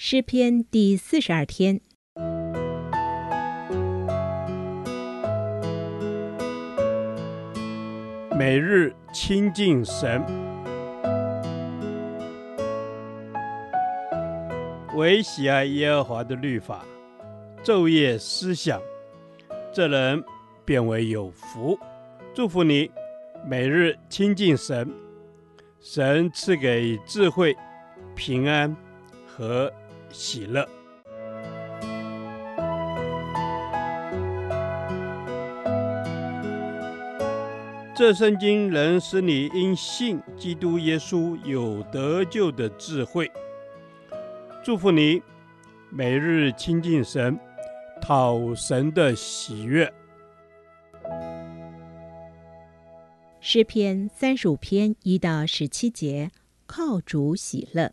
诗篇第42天。 每日亲近神，唯喜爱耶和华的律法，昼夜思想，这人便为有福。祝福你，每日亲近神，神赐给智慧、平安和喜乐。这圣经能使你因信基督耶稣有得救的智慧。祝福你，每日亲近神，讨神的喜悦。 诗篇35篇1到17节，靠主喜乐。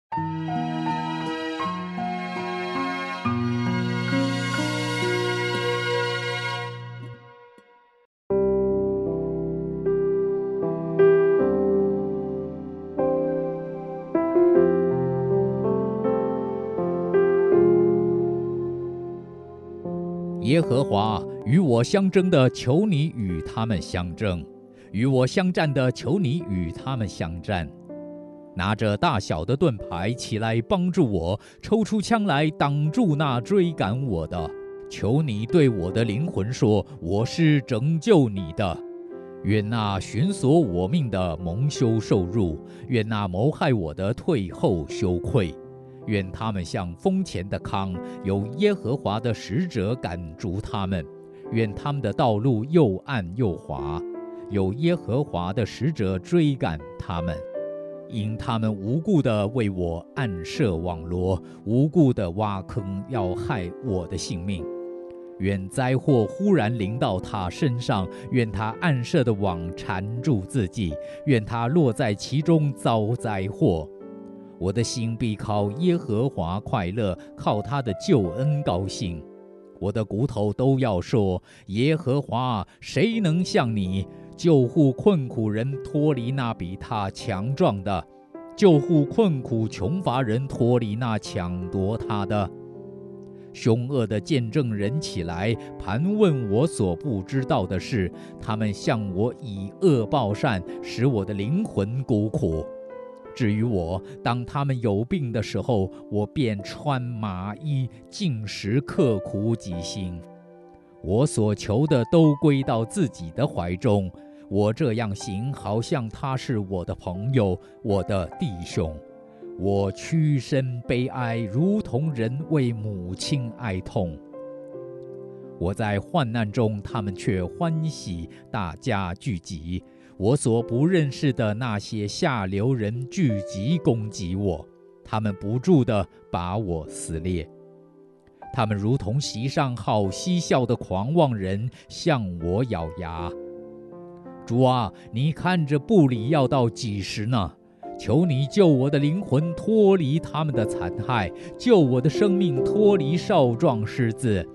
耶和华，与我相争的，求你与他们相争；与我相战的，求你与他们相战。拿着大小的盾牌起来帮助我，抽出枪来挡住那追赶我的。求你对我的灵魂说，我是拯救你的。愿那寻索我命的蒙羞受辱，愿那谋害我的退后羞愧。愿他们像风前的糠，有耶和华的使者赶逐他们。愿他们的道路又暗又滑，有耶和华的使者追赶他们。因他们无故地为我暗设网罗，无故地挖坑要害我的性命。愿灾祸忽然临到他身上，愿他暗设的网缠住自己，愿他落在其中遭灾祸。我的心必靠耶和华快乐，靠他的救恩高兴。我的骨头都要说，耶和华，谁能像你？救护困苦人脱离那比他强壮的，救护困苦穷乏人脱离那抢夺他的。凶恶的见证人起来，盘问我所不知道的事，他们向我以恶报善，使我的灵魂孤苦。至于我，当他们有病的时候，我便穿麻衣，禁食刻苦己心。我所求的都归到自己的怀中，我这样行，好像他是我的朋友，我的弟兄。我屈身悲哀，如同人为母亲哀痛。我在患难中，他们却欢喜，大家聚集。我所不认识的那些下流人聚集攻击我，他们不住地把我撕裂。他们如同席上好嬉笑的狂妄人，向我咬牙。主啊，你看着不理要到几时呢？求你救我的灵魂脱离他们的残害，救我的生命脱离少壮狮子。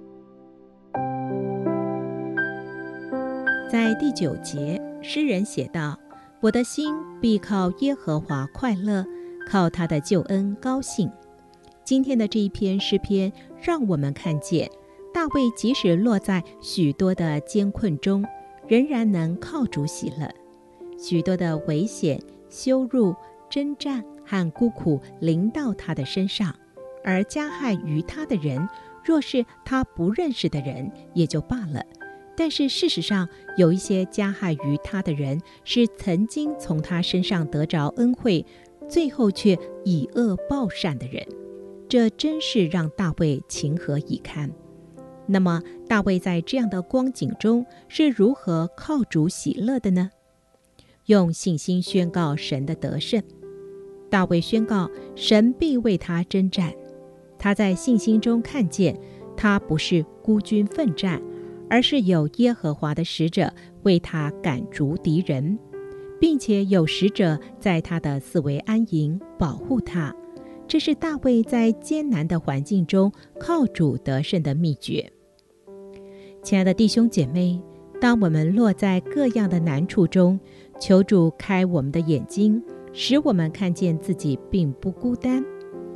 在第9节，诗人写道：我的心必靠耶和华快乐，靠他的救恩高兴。今天的这一篇诗篇让我们看见，大卫即使落在许多的艰困中，仍然能靠主喜乐。许多的危险、羞辱、征战和孤苦临到他的身上，而加害于他的人，若是他不认识的人，也就罢了。但是事实上，有一些加害于他的人，是曾经从他身上得着恩惠，最后却以恶报善的人。这真是让大卫情何以堪。那么大卫在这样的光景中是如何靠主喜乐的呢？用信心宣告神的得胜。大卫宣告神必为他征战。他在信心中看见他不是孤军奋战，而是有耶和华的使者为他赶逐敌人，并且有使者在他的四围安营，保护他。这是大卫在艰难的环境中靠主得胜的秘诀。亲爱的弟兄姐妹，当我们落在各样的难处中，求主开我们的眼睛，使我们看见自己并不孤单。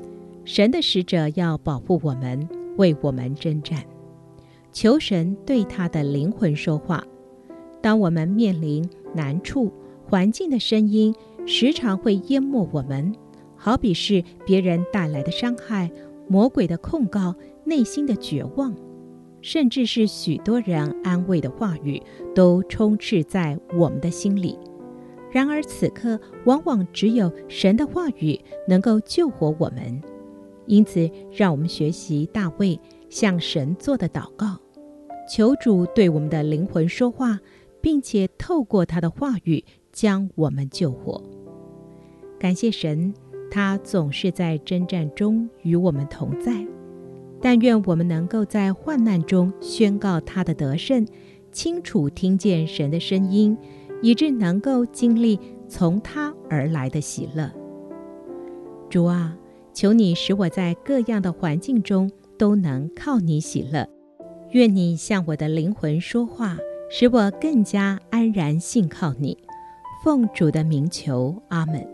神的使者要保护我们，为我们征战。求神对他的灵魂说话。当我们面临难处，环境的声音时常会淹没我们，好比是别人带来的伤害、魔鬼的控告、内心的绝望，甚至是许多人安慰的话语，都充斥在我们的心里。然而此刻，往往只有神的话语能够救活我们。因此，让我们学习大卫向神做的祷告，求主对我们的灵魂说话，并且透过他的话语将我们救活。感谢神，他总是在征战中与我们同在。但愿我们能够在患难中宣告他的得胜，清楚听见神的声音，以致能够经历从他而来的喜乐。主啊，求你使我在各样的环境中都能靠你喜乐。愿你向我的灵魂说话，使我更加安然信靠你。奉主的名求，阿们。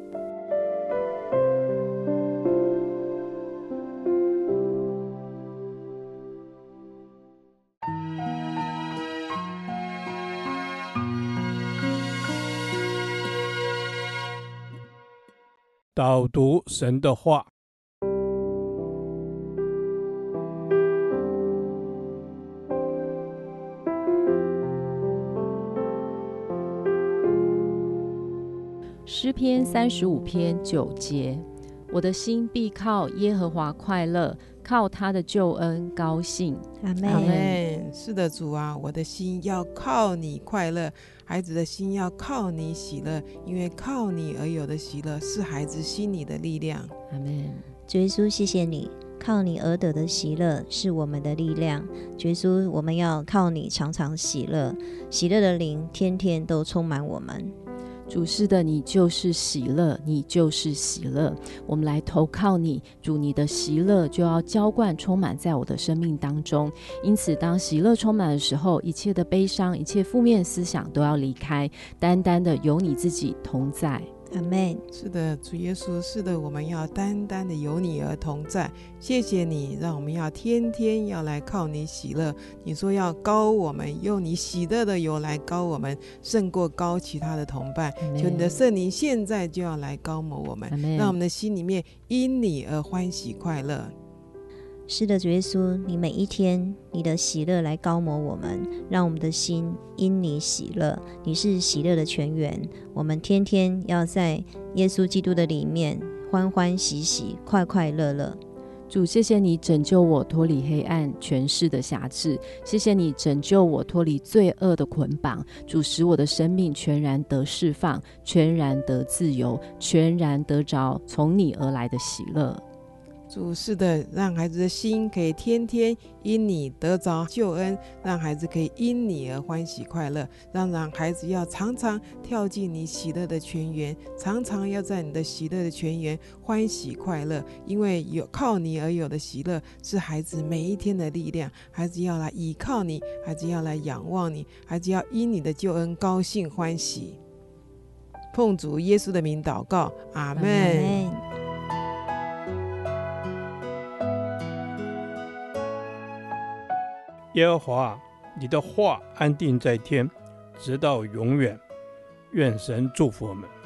导读神的话。 诗篇35篇9节，我的心必靠耶和华快乐，靠他的救恩高兴。 阿们。是的，主啊，我的心要靠你快乐，孩子的心要靠你喜乐，因为靠你而有的喜乐是孩子心里的力量。 阿们。 主耶稣，谢谢你，靠你而得的喜乐是我们的力量。主耶稣，我们要靠你常常喜乐，喜乐的灵天天都充满我们。 主，是的，你就是喜乐，你就是喜乐。我们来投靠你，主，你的喜乐就要浇灌充满在我的生命当中。因此，当喜乐充满的时候，一切的悲伤、一切负面思想都要离开，单单的有你自己同在。 阿们。 是的，主耶稣，是的，我们要单单的有你而同在。谢谢你，让我们要天天要来靠你喜乐。你说要高我们，用你喜乐的油来高我们，胜过高其他的同伴。求你的圣灵现在就要来高摩我们，让我们的心里面因你而欢喜快乐。 是的，主耶稣，你每一天你的喜乐来高摩我们，让我们的心因你喜乐。你是喜乐的泉源，我们天天要在耶稣基督的里面欢欢喜喜，快快乐乐。 主，谢谢你拯救我脱离黑暗权势的辖制，谢谢你拯救我脱离罪恶的捆绑。主，使我的生命全然得释放，全然得自由，全然得着从你而来的喜乐。 主，是的，让孩子的心可以天天因你得着救恩，让孩子可以因你而欢喜快乐，让孩子要常常跳进你喜乐的泉源，常常要在你的喜乐的泉源欢喜快乐，因为有靠你而有的喜乐是孩子每一天的力量。孩子要来依靠你，孩子要来仰望你，孩子要因你的救恩高兴欢喜。奉主耶稣的名祷告，阿们。 耶和华，你的话安定在天，直到永远。愿神祝福我们。